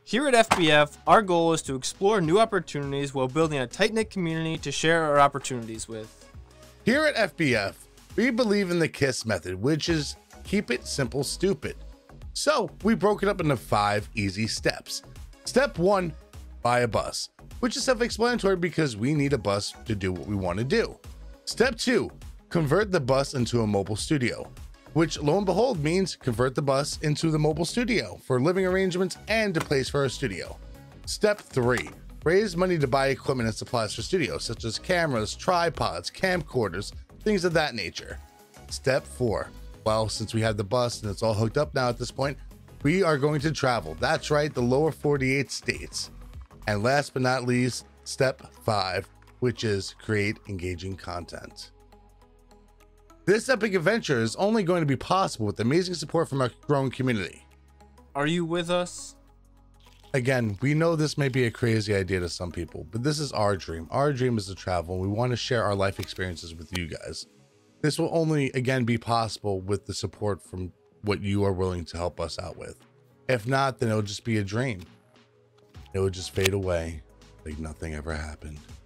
Here at FBF, our goal is to explore new opportunities while building a tight-knit community to share our opportunities with. Here at FBF, we believe in the KISS method, which is keep it simple, stupid. So we broke it up into 5 easy steps. Step 1, buy a bus, which is self-explanatory because we need a bus to do what we want to do. Step 2, convert the bus into a mobile studio, which lo and behold means convert the bus into the mobile studio for living arrangements and a place for a studio. Step 3, raise money to buy equipment and supplies for studios, such as cameras, tripods, camcorders, things of that nature. Step 4, well, since we have the bus and it's all hooked up now at this point, we are going to travel. That's right, the lower 48 states. And last but not least, step 5, which is create engaging content. This epic adventure is only going to be possible with amazing support from our growing community. Are you with us? Again, we know this may be a crazy idea to some people, but this is our dream. Our dream is to travel, and we want to share our life experiences with you guys. This will only, again, be possible with the support from what you are willing to help us out with. If not, then it'll just be a dream. It will just fade away like nothing ever happened.